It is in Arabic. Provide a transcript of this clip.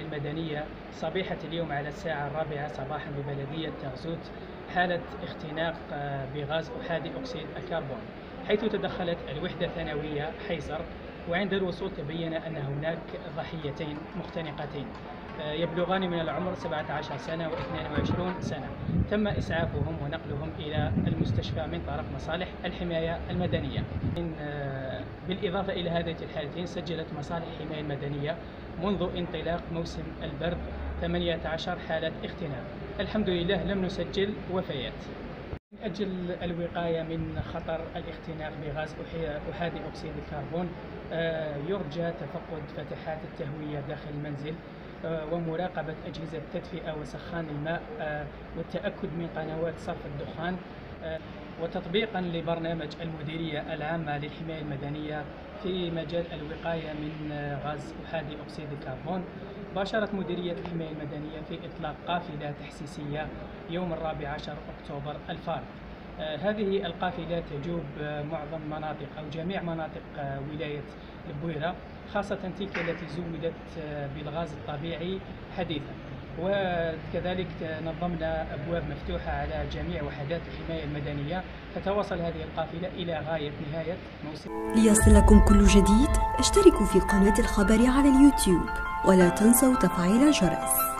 المدنية صبيحة اليوم على الساعة 4 صباحا ببلدية تغزوت حالة اختناق بغاز أحادي أكسيد الكربون، حيث تدخلت الوحدة الثانوية حيصر، وعند الوصول تبين أن هناك ضحيتين مختنقتين يبلغان من العمر 17 سنة و22 سنة. تم إسعافهم ونقلهم إلى المستشفى من طرف مصالح الحماية المدنية. بالإضافة إلى هذه الحالتين، سجلت مصالح الحماية المدنية منذ انطلاق موسم البرد 18 حالة اختناق. الحمد لله لم نسجل وفيات. من أجل الوقاية من خطر الاختناق بغاز أحادي أكسيد الكربون، يرجى تفقد فتحات التهوية داخل المنزل، ومراقبة أجهزة التدفئة وسخان الماء، والتأكد من قنوات صرف الدخان، وتطبيقا لبرنامج المديرية العامة للحماية المدنية في مجال الوقاية من غاز أحادي أكسيد الكربون. باشرت مديرية الحماية المدنية في إطلاق قافلة تحسيسية يوم 14 أكتوبر الفارط. هذه القافلة تجوب معظم مناطق أو جميع مناطق ولاية البويرة، خاصة تلك التي زودت بالغاز الطبيعي حديثا، وكذلك نظمنا أبواب مفتوحة على جميع وحدات الحماية المدنية. تتواصل هذه القافلة إلى غاية نهاية موسم. ليصلكم كل جديد اشتركوا في قناة الخبر على اليوتيوب، ولا تنسوا تفعيل الجرس.